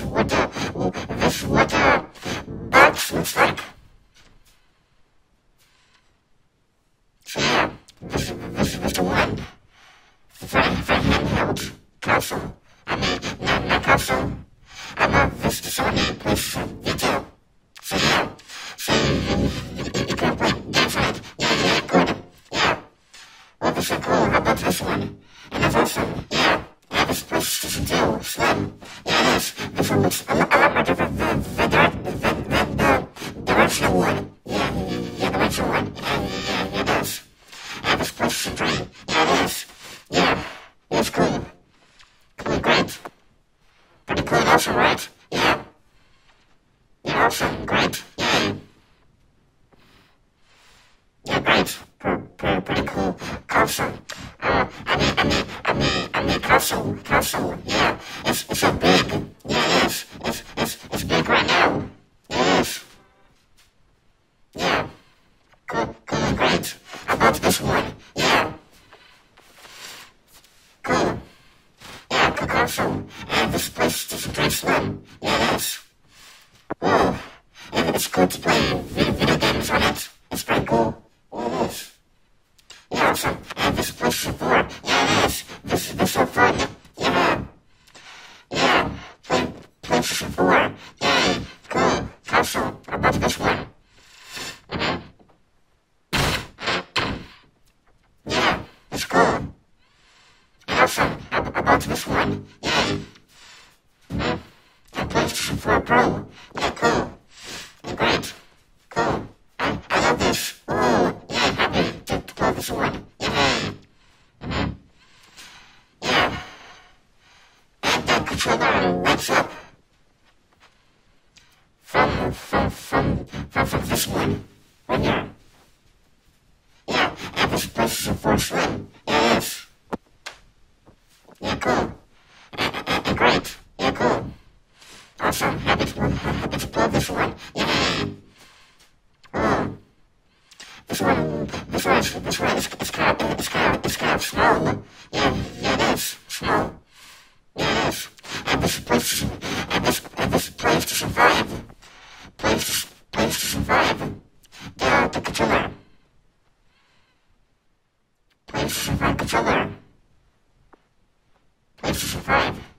what the box looks like. So yeah, this was the one. For handheld console. I mean, not console. I love this design place for video. So yeah, so you can put inside. Yeah, good. Yeah. Well, this is cool. I love this one. And it's awesome. Yeah. Yeah, this place is still slim. Yeah, it is. This one looks a lot more different than the directional one. Yeah, the directional one. Yeah, it is. Yeah, this place is great. Yeah, it is. Yeah, it's cool. Cool, great. Pretty cool also, right? Yeah. Yeah, awesome, great. Yeah. Yeah, great. Pretty cool. Console. I mean, console. Yeah, it's so big. Yeah, it is. It's big right now. It is. Yeah. Cool, great. I love this one. Yeah. Cool. Yeah, cool console. And this place is very slim. Yeah, it is. Whoa. And it's cool to play video games on it. It's pretty cool. Yeah, it is. Yeah, awesome. And this place is bored. Yeah, it is. This is so fun. Yeah. Yeah. Place is bored. Yeah. Cool. Console. I love this one. Yeah. It's cool. Awesome. I love this one. Yeah. And PlayStation 4 Pro. Yeah, cool. Great. Cool. I love this. Oh, yeah, I'm happy to play this one. Yeah. Yeah. And the controller lights up from this one. Right here. Yeah, and this PlayStation 4 Slim. Yeah, it is. Yeah, cool. Great. Yeah, cool. Awesome. Happy to play this one. Yeah. Oh. This one is kind of small. Yeah, it is. Small. Yeah, it is. And this plays to survive. Plays to survive. The controller. Plays to survive controller. Plays to survive.